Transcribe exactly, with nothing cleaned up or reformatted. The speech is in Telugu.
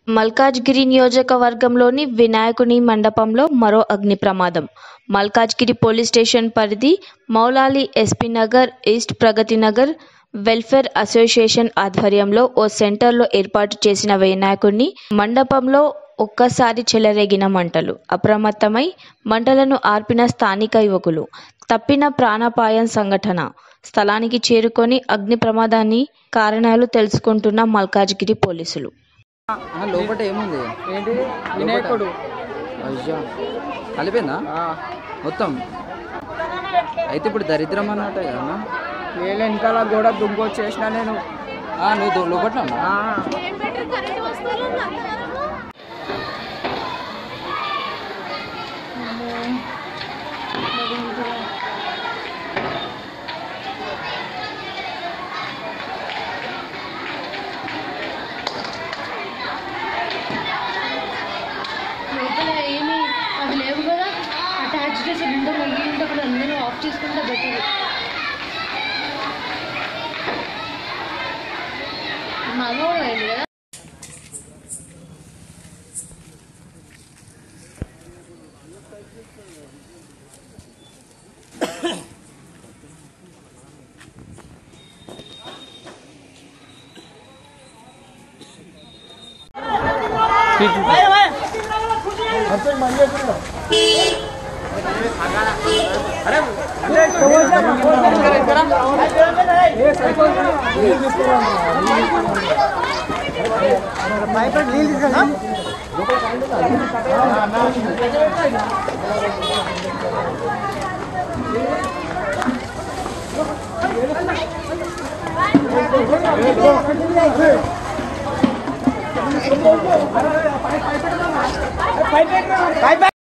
మల్కాజ్గిరి నియోజకవర్గంలోని వినాయకుని మండపంలో మరో అగ్ని ప్రమాదం. మల్కాజ్గిరి పోలీస్ స్టేషన్ పరిధి Moulali SP Nagar east Pragathi Nagar welfare association ఆధ్వర్యంలో ఓ సెంటర్లో ఏర్పాటు చేసిన వినాయకుని మండపంలో ఒక్కసారి చెలరేగిన మంటలు. అప్రమత్తమై మంటలను ఆర్పిన స్థానిక యువకులు తప్పిన ప్రాణాపాయం సంఘటన స్థలానికి చేరుకొని అగ్ని ప్రమాదాన్ని కారణాలు తెలుసుకుంటున్న మల్కాజ్గిరి పోలీసులు. లోపల ఏముంది? ఏంటి? వినాయకుడు. అయ్యా కలిపోయిందా మొత్తం? అయితే ఇప్పుడు దరిద్రం అన్నట్టు కదా. నేను వెనకాల కూడా దుంగొచ్చేసిన నేను. నువ్వు లోపల లోపల ఏమి అవి లేవు కదా, అటాచ్ చేసి విండో మళ్ళీ ఉంటే అక్కడ అందరూ ఆఫ్ చేసుకుంటే బెటర్. మామూలు అయింది కదా. Bye bye.